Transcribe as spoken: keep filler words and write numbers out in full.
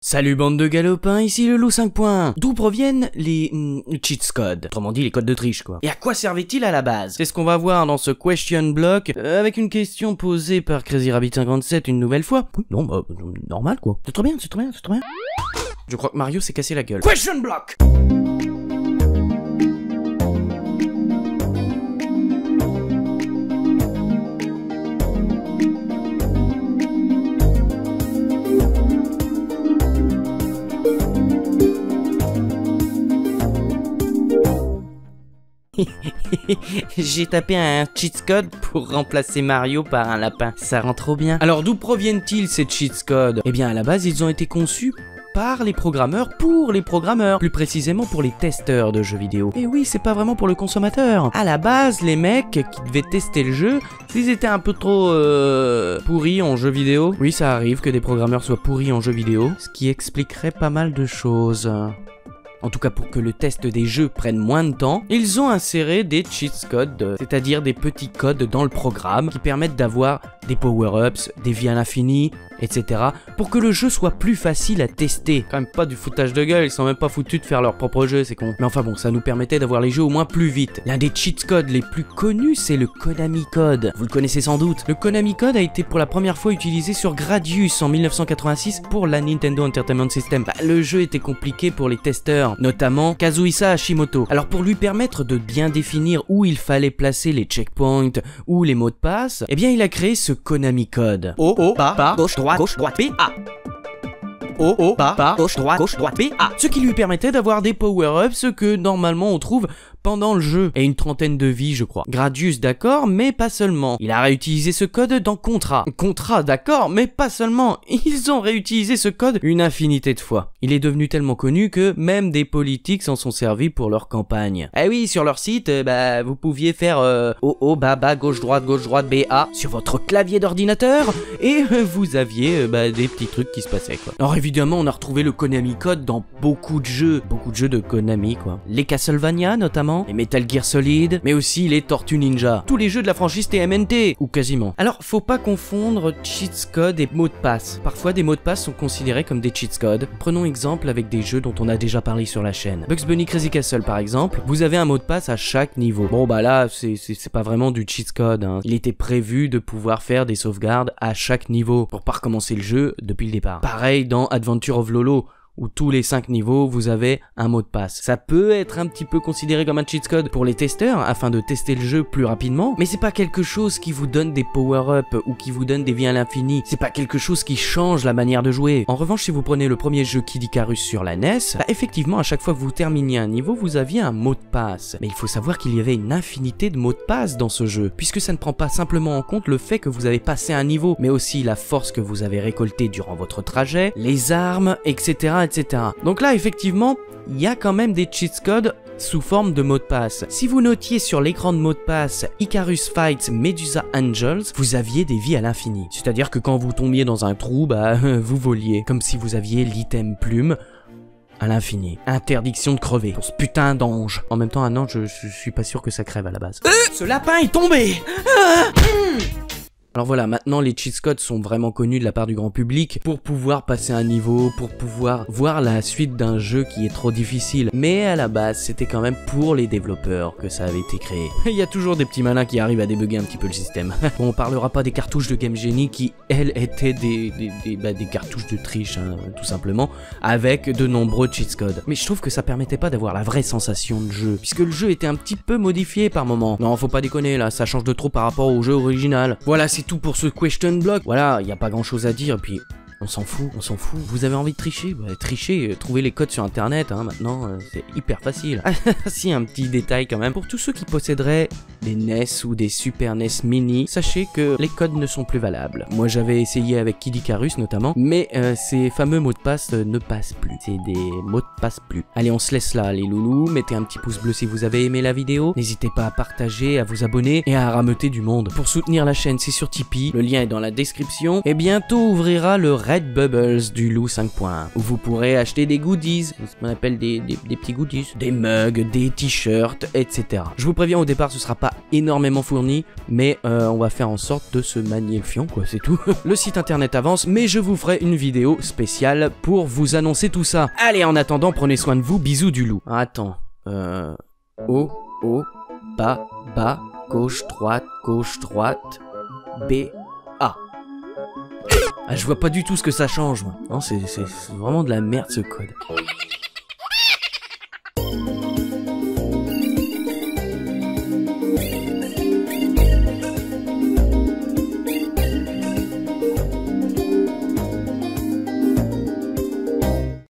Salut bande de galopins, ici le loup cinq points. D'où proviennent les mm, cheats codes? Autrement dit les codes de triche quoi. Et à quoi servaient-ils à la base? C'est ce qu'on va voir dans ce question block, euh, avec une question posée par Crazy Rabbit cinquante-sept une nouvelle fois. Oui, non bah, normal quoi. C'est trop bien, c'est trop bien, c'est trop bien. Je crois que Mario s'est cassé la gueule. Question block. J'ai tapé un cheat code pour remplacer Mario par un lapin. Ça rend trop bien. Alors d'où proviennent-ils ces cheat codes? Eh bien à la base ils ont été conçus par les programmeurs pour les programmeurs, plus précisément pour les testeurs de jeux vidéo. Et oui, c'est pas vraiment pour le consommateur. À la base, les mecs qui devaient tester le jeu, s'ils étaient un peu trop euh, pourris en jeu vidéo, oui ça arrive que des programmeurs soient pourris en jeu vidéo, ce qui expliquerait pas mal de choses. En tout cas pour que le test des jeux prenne moins de temps, ils ont inséré des cheat codes, c'est-à-dire des petits codes dans le programme qui permettent d'avoir des power-ups, des vies à l'infini, et cetera. pour que le jeu soit plus facile à tester. Quand même pas du foutage de gueule, ils sont même pas foutus de faire leur propre jeu, c'est con. Mais enfin bon, ça nous permettait d'avoir les jeux au moins plus vite. L'un des cheat codes les plus connus, c'est le Konami Code. Vous le connaissez sans doute. Le Konami Code a été pour la première fois utilisé sur Gradius en mille neuf cent quatre-vingt-six pour la Nintendo Entertainment System. Bah, le jeu était compliqué pour les testeurs, notamment Kazuhisa Hashimoto. Alors pour lui permettre de bien définir où il fallait placer les checkpoints ou les mots de passe, eh bien il a créé ce Konami Code. Haut, haut, bas, bas, gauche, droite, gauche, droite, B, A. Haut, haut, bas, bas, gauche, droite, gauche, droite, B, A. Ce qui lui permettait d'avoir des power-ups que normalement on trouve pendant le jeu, et une trentaine de vies je crois. Gradius d'accord, mais pas seulement. Il a réutilisé ce code dans Contra. Contra d'accord, mais pas seulement. Ils ont réutilisé ce code une infinité de fois. Il est devenu tellement connu que même des politiques s'en sont servis pour leur campagne. Eh oui, sur leur site, euh, bah vous pouviez faire euh, haut, haut, bas, bas, gauche, droite, gauche, droite, B, A sur votre clavier d'ordinateur, et euh, vous aviez euh, bah, des petits trucs qui se passaient quoi. Alors évidemment, on a retrouvé le Konami Code dans beaucoup de jeux, beaucoup de jeux de Konami quoi. Les Castlevania notamment, les Metal Gear Solid, mais aussi les Tortues Ninja. Tous les jeux de la franchise T M N T, ou quasiment. Alors, faut pas confondre cheat code et mots de passe. Parfois, des mots de passe sont considérés comme des cheat codes. Prenons exemple avec des jeux dont on a déjà parlé sur la chaîne. Bugs Bunny Crazy Castle, par exemple, vous avez un mot de passe à chaque niveau. Bon, bah là, c'est pas vraiment du cheat code, hein. Il était prévu de pouvoir faire des sauvegardes à chaque niveau, pour pas recommencer le jeu depuis le départ. Pareil dans Adventure of Lolo, où tous les cinq niveaux, vous avez un mot de passe. Ça peut être un petit peu considéré comme un cheat code pour les testeurs, afin de tester le jeu plus rapidement, mais c'est pas quelque chose qui vous donne des power-up ou qui vous donne des vies à l'infini. C'est pas quelque chose qui change la manière de jouer. En revanche, si vous prenez le premier jeu Kid Icarus sur la N E S, bah effectivement, à chaque fois que vous terminiez un niveau, vous aviez un mot de passe. Mais il faut savoir qu'il y avait une infinité de mots de passe dans ce jeu, puisque ça ne prend pas simplement en compte le fait que vous avez passé un niveau, mais aussi la force que vous avez récoltée durant votre trajet, les armes, et cetera et cetera. Donc là, effectivement, il y a quand même des cheat codes sous forme de mots de passe. Si vous notiez sur l'écran de mots de passe Icarus Fights Medusa Angels, vous aviez des vies à l'infini. C'est-à-dire que quand vous tombiez dans un trou, bah vous voliez, comme si vous aviez l'item plume à l'infini. Interdiction de crever pour ce putain d'ange. En même temps, un ange, je, je suis pas sûr que ça crève à la base. Euh, ce lapin est tombé. Ah, hum. Alors voilà, maintenant les cheat codes sont vraiment connus de la part du grand public pour pouvoir passer un niveau, pour pouvoir voir la suite d'un jeu qui est trop difficile. Mais à la base, c'était quand même pour les développeurs que ça avait été créé. Il y a toujours des petits malins qui arrivent à débugger un petit peu le système. Bon, on parlera pas des cartouches de Game Genie qui, elles, étaient des, des, des, bah, des cartouches de triche, hein, tout simplement, avec de nombreux cheat codes. Mais je trouve que ça permettait pas d'avoir la vraie sensation de jeu, puisque le jeu était un petit peu modifié par moment. Non, faut pas déconner là, ça change de trop par rapport au jeu original. Voilà, c'est tout pour ce question block. Voilà, il n'y a pas grand chose à dire, puis on s'en fout, on s'en fout. Vous avez envie de tricher, bah, trichez, euh, trouvez les codes sur internet, hein, maintenant, euh, c'est hyper facile. Ah si, un petit détail quand même. Pour tous ceux qui posséderaient des N E S ou des Super N E S mini, sachez que les codes ne sont plus valables. Moi j'avais essayé avec Kid Icarus notamment, mais euh, ces fameux mots de passe euh, ne passent plus. C'est des mots de passe plus. Allez, on se laisse là les loulous, mettez un petit pouce bleu si vous avez aimé la vidéo, n'hésitez pas à partager, à vous abonner et à rameuter du monde. Pour soutenir la chaîne, c'est sur Tipeee, le lien est dans la description, et bientôt ouvrira le reste Redbubble du Loup cinq point un, où vous pourrez acheter des goodies, ce qu'on appelle des, des, des petits goodies, des mugs, des t-shirts, et cetera. Je vous préviens, au départ, ce sera pas énormément fourni, mais euh, on va faire en sorte de se magnifier, quoi, c'est tout. Le site internet avance, mais je vous ferai une vidéo spéciale pour vous annoncer tout ça. Allez, en attendant, prenez soin de vous, bisous du loup. Attends, euh... haut, haut, bas, bas, gauche, droite, gauche, droite, B, A. Ah, je vois pas du tout ce que ça change, moi. Non, c'est vraiment de la merde, ce code.